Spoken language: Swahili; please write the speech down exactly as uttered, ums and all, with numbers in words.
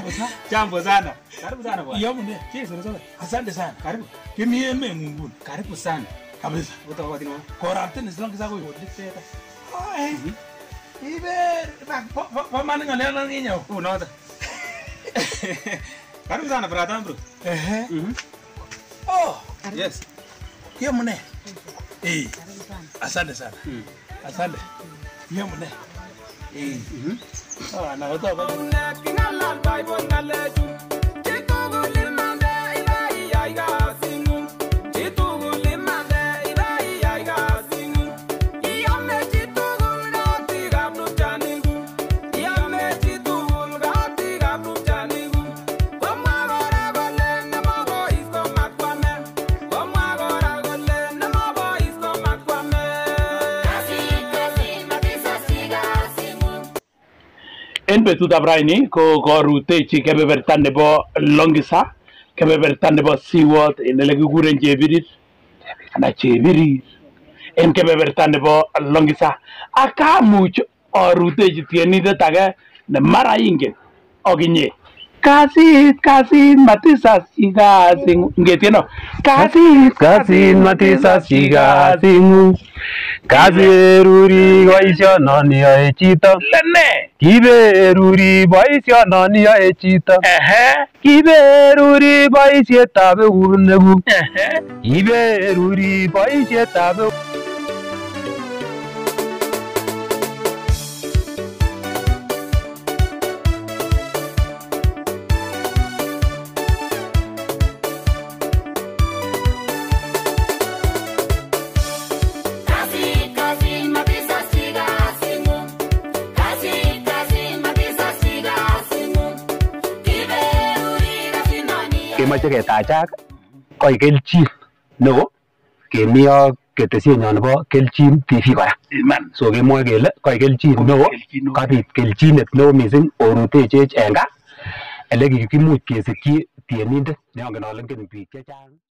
Jambo sana. Jambo sana. Karibu sana bwana. Iyo mune. Cheers unasema. Asante sana. Karibu. Kimi eme ngunguni. Karibu sana. Kabisa. Utakuwa wakati nao. Korante ni silongi zako yote teta. Ai. Ibe pa pa mani ngale na niño. Unaona. Karibu sana brother bro. Ehe. Mhm. Oh, Yes. iyo mune. Eh. Karibu sana. Asante sana. Mm. Asante. Iyo mune. Eh. Mhm. Ah, na wata ba. En betutab raini ko korutechi kebeberta nebo Longisa, kebeberta nebo Siwot en ele kikuren Chebirir ana Chebirir en kebeberta nebo Longisa. Akamuch arutechi tienindet age ne mara ingen okinye. Kasit, kasit, matisas kasit, ngetieno. Kasit, kasit, matisas kasit. Kaberuri boisionon yoe chito. Lene. Kiberuri boisionon yoe chito. Ehe. Kiberuri boisietab euneguk. Ehe. Kiberuri boisietab euneguk. Kemoche ketachak koi Keljin neo kemi ak ketesienyon nebo Keljin T V kora. Iman. So kemwoe kele koi Keljin neo kabit keljinet neo mising orutechech en gaa ele kikimuch kesikyi tienindet ne ongen ale ngen biik chechang.